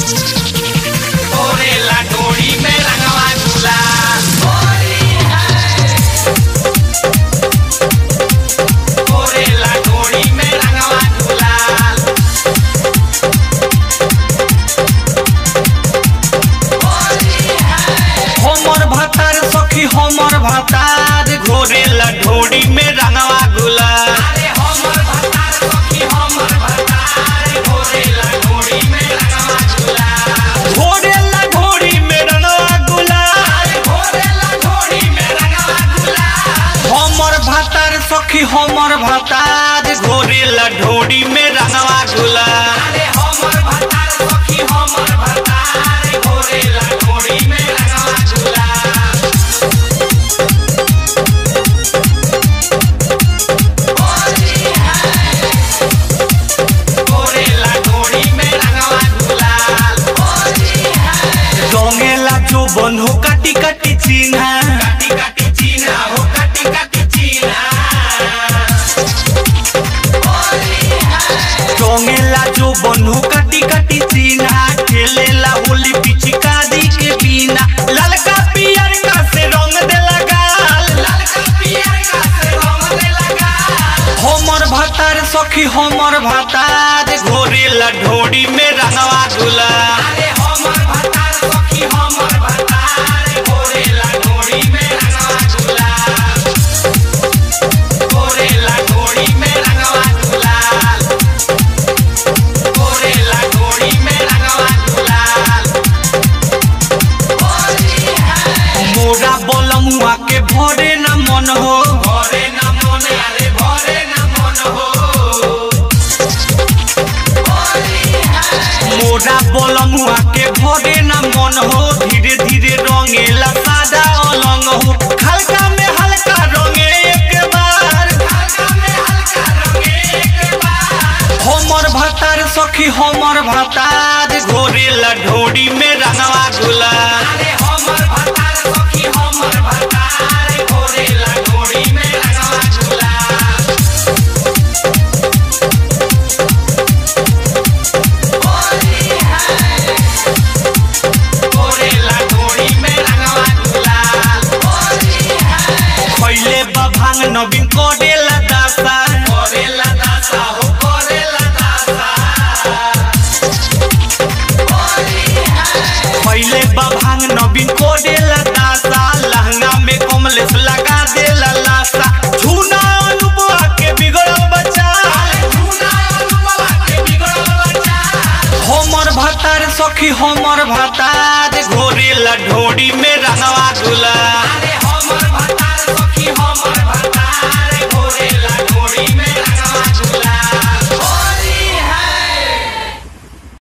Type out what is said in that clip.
घोरेला ढोड़ी में रंगवा गुलाल घोरेला ढोड़ी में रंगवा गुलाल हमर भातार सखी हमर भातार घोरेला ढोड़ी में रंगवा गुलाल अरे हमर भातार सखी हमर भातार घोरेला ढोड़ी में रंगवा गुलाल घोरेला ढोड़ी में रंगवा गुलाल घोरेला ढोड़ी में रंगवा गुलाल हमर भातार सखी हमर भातार घोरेला ढोड़ी में रंगवा गुलाल अरे हमर भातार सखी हमर भातार घोरेला ढोड़ी में रंगवा गुलाल घोरेला ढोड़ी में रंगवा गुलाल रंगेला जो बन हो काटी काटी चिन्हा काटी काटी चिन्हा हो काटी काटी चिन्हा रंगेला जो बन हो काटी काटी चिन्हा खेलेला होली पिचकारी के बिना ललका पियर का से रंग दे लगाल ललका पियर का से रंग दे लगाल हमर भातार सखी हमर भातार घोरेला ढोड़ी में रंगवा गुलाल अरे हमर भातार सखी हमर भातार घोरेला ढोड़ी में रंगवा गुलाल घोरेला ढोड़ी में रंगवा गुलाल घोरेला ढोड़ी में रंगवा गुलाल मोरा बोलमुआ के भरे न मन हो भरे न मन अरे भरे न मन हो मोरा बोलमुआ के भरे न मन हो धीरे धीरे रंगेला सादा अलंग हो हल्का में हल्का रंगे एक बार हल्का में हल्का रंगे एक बार हमर भातार सखी हमर भातार घोरेला ढोड़ी में रंगवा गुलाल अरे हमर भातार सखी हमर भातार घोरेला ढोड़ी में रंगवा गुलाल घोरेला ढोड़ी में रंगवा गुलाल पहले बभांग नवीन कोडेला दासा हो करेला दासा पहले बभांग नवीन कोडेला दासा लहंगा में कमलेश लगा देला लासा झूना अनुभवा के बिगड़ल बच्चा झूना अनुभवा के बिगड़ल बच्चा हमर भातार सखी हमर भातार घोरेला ढोड़ी में रंगवा गुलाल